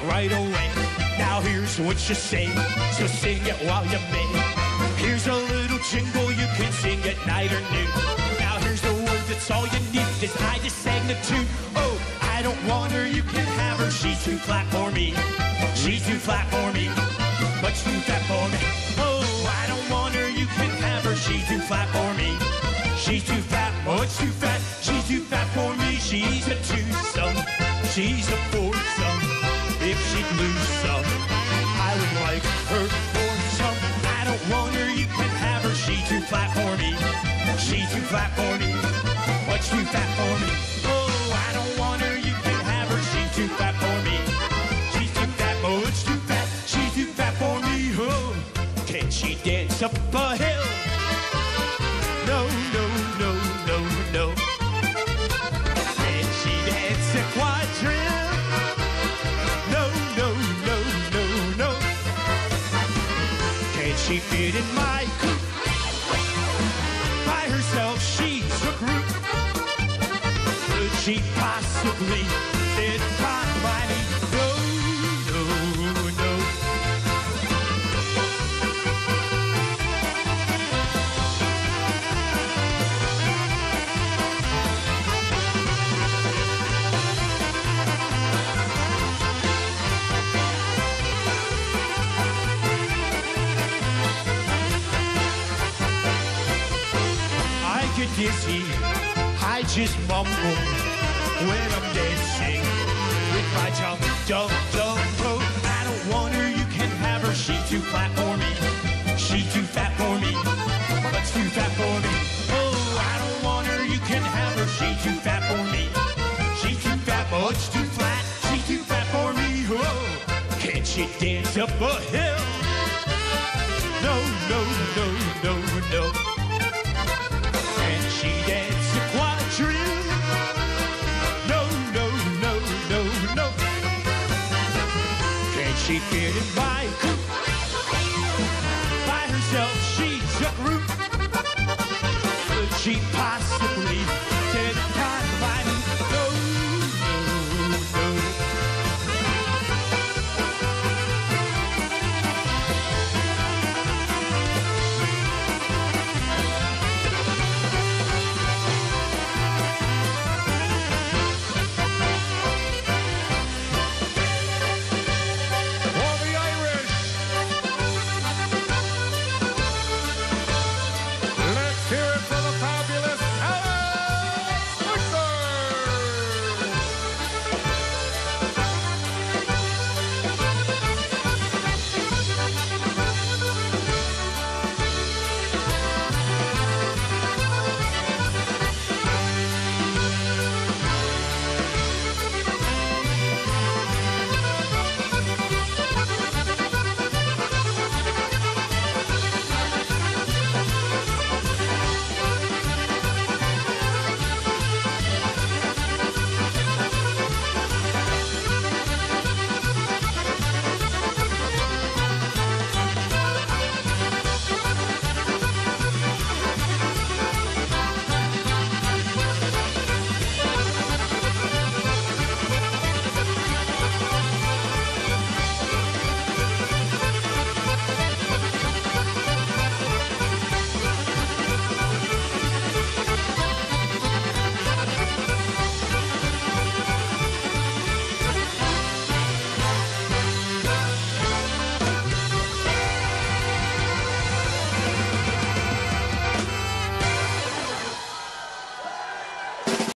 right away. Now here's what you say, so sing it while you may. Here's a little jingle, you can sing at night or noon. Now here's the word, that's all you need, cause I just sang the tune. Oh, I don't want her, you can have her, she's too flat for me. She's too flat for me, much too fat for me. Oh, I don't want her, you can have her, she's too flat for me. She's too fat, much too fat, she's too fat for me. She's a twosome, she's a foursome. If she'd lose some, I would like her for some. I don't want her, you can have her, she's too flat for me. She's too flat for me, much too fat for me. Oh, I don't want her, you can have her, she's too fat for me. She's too fat, much too fat, she's too fat for me. Oh, can she dance up a hill? No, no, no, no, no. Can she dance a quadrille? No, no, no, no, no. Can she fit in my coupe? By herself, she's a group. Could she possibly fit my body? No, no, no. Dizzy, I just mumble when I'm dancing with my jump, jump, jump rope. I don't want her, you can have her, she's too flat for me. She's too fat for me, much too fat for me. Oh, I don't want her, you can have her, she's too fat for me. She's too fat, much too flat, she's too fat for me. Oh, can she dance up a hill? No, no, no, no, no. Can she dance a quadrille? No, no, no, no, no. Can she fit in my coupe? By herself, she's a group. Could she possibly